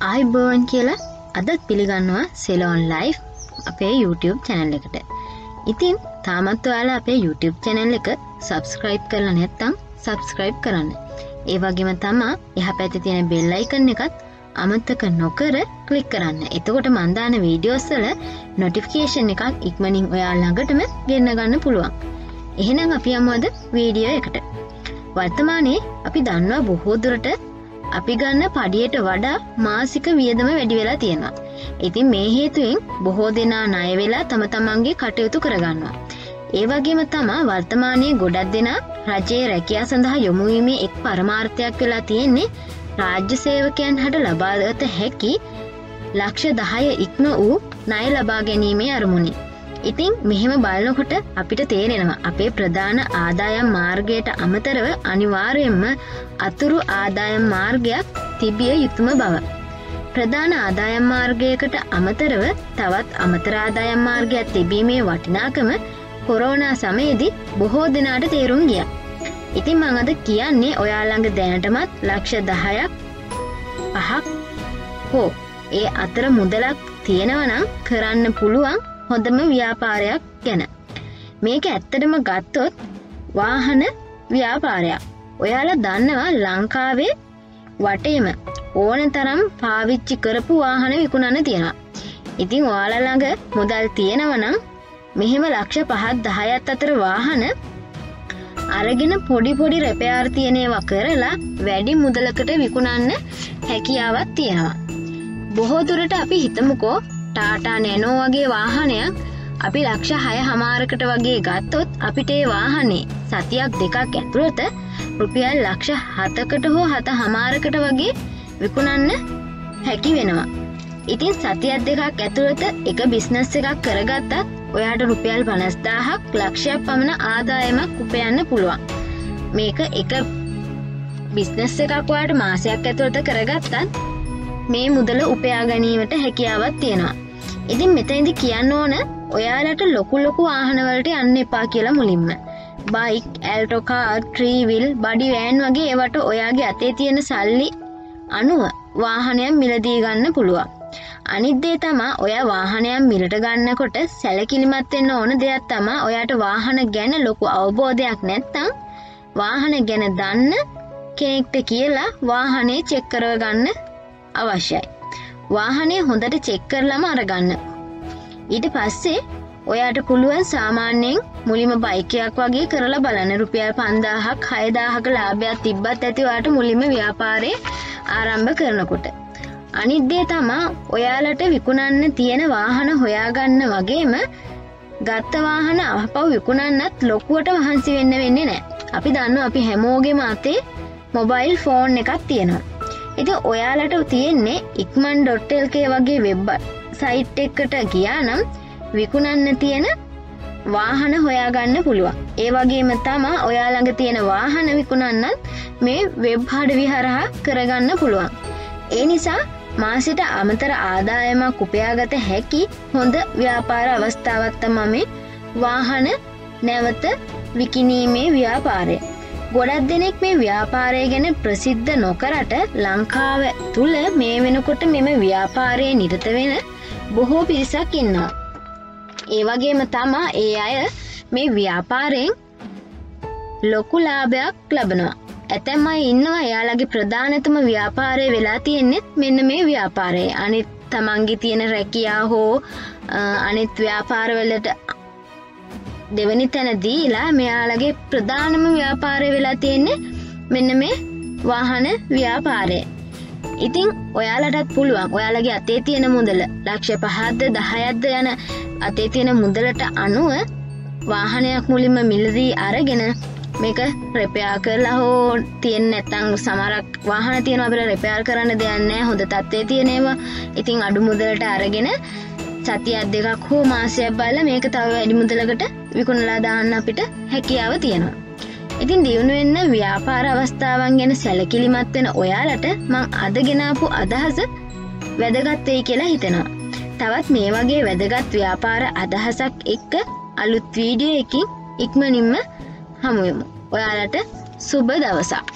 ආයිබෝවන් කියලා අදත් පිළිගන්නවා සෙලෝන් ලයිෆ් අපේ YouTube channel එකට. ඉතින් තාමත් ඔයාලා අපේ YouTube channel එක subscribe කරලා නැත්නම් subscribe කරන්න. ඒ වගේම තමයි එහා පැත්තේ තියෙන bell icon එකත් අමතක නොකර click කරන්න. එතකොට මම දාන videos වල notification එකක් ඉක්මනින් ඔයාලා ළඟටම ගෙන්න ගන්න පුළුවන්. එහෙනම් අපි යමු අද වීඩියෝ එකට. වර්තමානයේ අපි දන්නවා බොහෝ දුරට අපි ගන්න පඩියට වඩා මාසික වියදම වැඩි වෙලා තියෙනවා. ඉතින් මේ හේතුවෙන් බොහෝ දෙනා ණය වෙලා තම තමන්ගේ කටයුතු කරගන්නවා. ඒ වගේම තමයි වර්තමානයේ ගොඩක් දෙනා රජයේ රැකියාව සඳහා යොමු වීමේ එක් පරමාර්ථයක් වෙලා තියෙන්නේ රාජ්‍ය සේවකයන් හට ලබාගත හැකි ලක්ෂ 10 ඉක්ම වූ ණය ලබා ගැනීමේ අරමුණින්. ඉතින් මෙහෙම බලනකොට අපිට තේරෙනවා අපේ ප්‍රධාන ආදායම් මාර්ගයට අමතරව අනිවාර්යයෙන්ම අතුරු ආදායම් මාර්ගයක් තිබිය යුතුම බව. ප්‍රධාන ආදායම් මාර්ගයකට අමතරව තවත් අමතර ආදායම් මාර්ගයක් තිබීමේ වටිනාකම කොරෝනා සමයේදී බොහෝ දෙනාට තේරුම් ගියා. ඉතින් මම අද කියන්නේ ඔයාලා ළඟ දැනටමත් ලක්ෂ 10ක් 5ක් හෝ ඒ අතර මුදලක් තියෙනවා නම් කරන්න පුළුවන් හොඳම ව්‍යාපාරයක් ගැන. මේක ඇත්තටම ගත්තොත් වාහන ව්‍යාපාරයක්. ඔයාලා දන්නවා ලංකාවේ වටේම ඕනතරම් පාවිච්චි කරපු වාහන විකුණන්න තියෙනවා. ඉතින් ඔයාලා ළඟ මුදල් තියෙනවා නම් මෙහෙම ලක්ෂ 5ක් 10ක් අතර වාහන අරගෙන පොඩි රෙපෙයාර් තියෙන ඒවා කරලා වැඩි මුදලකට විකුණන්න හැකියාවක් තියෙනවා. බොහෝ දුරට අපි හිතමුකෝ ටාටා නැනෝ වගේ වාහනයක් අපි ලක්ෂ 6මාරකට වගේ ගත්තොත් අපිට ඒ වාහනේ සතියක් දෙකක් ඇතුළත රුපියල් ලක්ෂ 7කට හෝ 7මාරකට වගේ විකුණන්න හැකි වෙනවා. ඉතින් සතියක් දෙකක් ඇතුළත එක බිස්නස් එකක් කරගත්තත් ඔයාට රුපියල් 50000ක් ලක්ෂයක් පමණ ආදායමක් උපයන්න පුළුවන්. මේක එක බිස්නස් එකක් ඔයාට මාසයක් ඇතුළත කරගත්තත් මේ මුදල උපයා ගැනීමට හැකියාවක් තියෙනවා. ඉතින් මෙතනදි කියන්න ඕන ඔයාලට ලොකු වාහන වලට යන්න එපා කියලා මුලින්ම. Bike, Alto car, three wheel, buddy van වගේ ඒවට ඔයාගේ අතේ තියෙන සල්ලි අනුව වාහනයක් මිලදී ගන්න පුළුවන්. අනිත් දේ තමයි ඔයා වාහනයක් මිලට ගන්නකොට සැලකිලිමත් වෙන්න ඕන දෙයක් තමයි ඔයාට වාහන ගැන ලොකු අවබෝධයක් නැත්නම් වාහන ගැන දන්න කෙනෙක්ට කියලා වාහනේ චෙක් කරව ගන්න අවශ්‍යයි. වාහනේ හොඳට චෙක් කරලාම අරගන්න. ඊට පස්සේ ඔයාට පුළුවන් සාමාන්‍යයෙන් මුලින්ම බයික් එකක් වගේ කරලා බලන්න. රුපියල් 5000ක් 6000ක ලාභයක් තිබ්බත් ඇති ඔයාට මුලින්ම ව්‍යාපාරේ ආරම්භ කරනකොට. අනිත් දේ තමයි ඔයාලට විකුණන්න තියෙන වාහන හොයාගන්න වගේම ගත්ත වාහන අපව විකුණන්නත් ලොකුවට මහන්සි වෙන්නේ නැහැ. අපි දන්නවා අපි හැමෝගෙම අතේ මොබයිල් ෆෝන් එකක් තියෙනවා. ඉතින් ඔයාලට තියෙන්නේ ikman.lk වගේ වෙබ් සයිට් එකකට ගියා නම් විකුණන්න තියෙන වාහන හොයාගන්න පුළුවන්. ඒ වගේම තමයි ඔයා ළඟ තියෙන වාහන විකුණන්නත් මේ වෙබ් අඩවි හරහා කරගන්න පුළුවන්. ඒ නිසා මාසෙට අමතර ආදායමක් උපයාගත හැකි හොඳ ව්‍යාපාර අවස්ථාවක් තමයි මේ වාහන නැවත විකිණීමේ ව්‍යාපාරය. ගොඩක් දෙනෙක් මේ ව්‍යාපාරය ගැන ප්‍රසිද්ධ නොකරට ලංකාව තුල මේ වෙනකොට මෙම ව්‍යාපාරයේ නිරත වෙන බොහෝ පිරිසක් ඉන්නවා. ඒ වගේම තමයි ඒ අය මේ ව්‍යාපාරයෙන් ලොකු ලාභයක් ලබනවා. ඇතැම් අය ඉන්නවා එයාලගේ ප්‍රධානතම ව්‍යාපාරය වෙලා තියෙන්නේ මෙන්න මේ ව්‍යාපාරය. අනිත් තමන්ගේ තියෙන රැකියාව හෝ අනිත් ව්‍යාපාරවලට දෙවනි තැන දීලා මෙයාලගේ ප්‍රධානම ව්‍යාපාරය වෙලා තියෙන්නේ මෙන්න මේ වාහන ව්‍යාපාරය. ඉතින් ඔයාලටත් පුළුවන් ඔයාලගේ අතේ තියෙන මුදල ලක්ෂ 5ක්ද 10ක්ද යන අතේ තියෙන මුදලට අනුව වාහනයක් මුලින්ම මිලදී අරගෙන මේක රිපෙයාර් කරලා හෝ තියෙන්නේ නැත්නම් සමහරක් වාහන තියෙනවා අපිට රිපෙයාර් කරන්න දෙයක් නැහැ හොඳ තත්ත්වයේ තියෙන ඒවා. ඉතින් අඩු මුදලට අරගෙන සතියක් දෙකක් හෝ මාසයක් බලලා මේක තව වැඩි මුදලකට විකුණලා දාන්න අපිට හැකියාව තියෙනවා. ඉතින් දියුණු වෙන්න ව්‍යාපාර අවස්ථාවන් ගැන සැලකිලිමත් වෙන ඔයාලට මම අද ගෙනාපු අදහස වැදගත් වෙයි කියලා හිතනවා. තවත් මේ වගේ වැදගත් ව්‍යාපාර අදහසක් එක්ක අලුත් වීඩියෝ එකකින් ඉක්මනින්ම හමු වෙමු. ඔයාලට සුබ දවසක්.